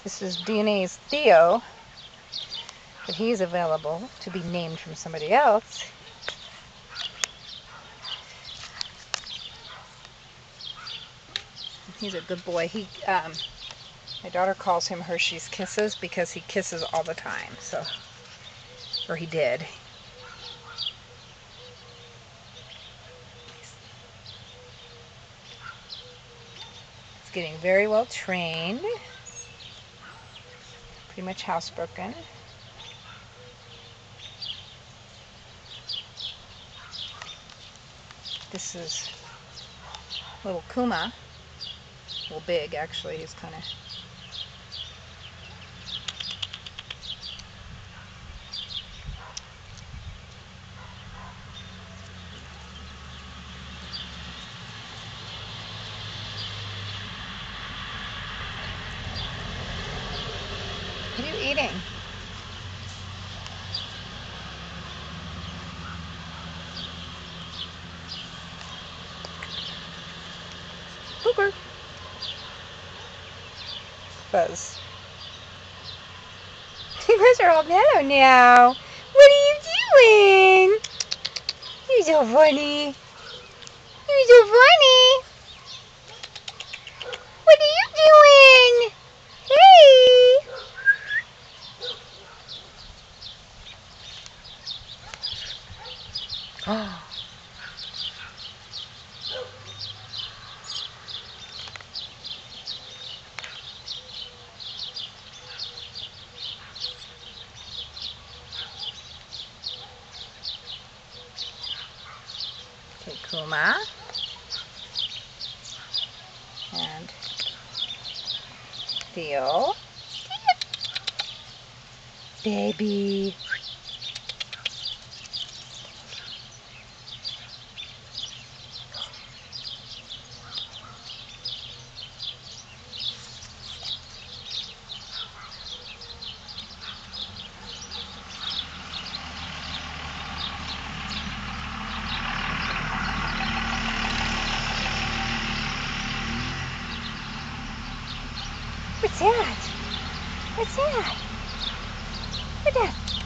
This is DNA's Theo, but he's available to be named from somebody else. He's a good boy. My daughter calls him Hershey's Kisses because he kisses all the time. So, or he did. He's getting very well trained. Pretty much housebroken. This is little Kuma. Well, big actually. He's kind of. What are you eating? Booger. Buzz. You guys are all mellow now. What are you doing? You're so funny. You're so funny. What are you doing? Hey. Oh. Okay, Kuma and Theo. Baby. What's that? What's that? What's that?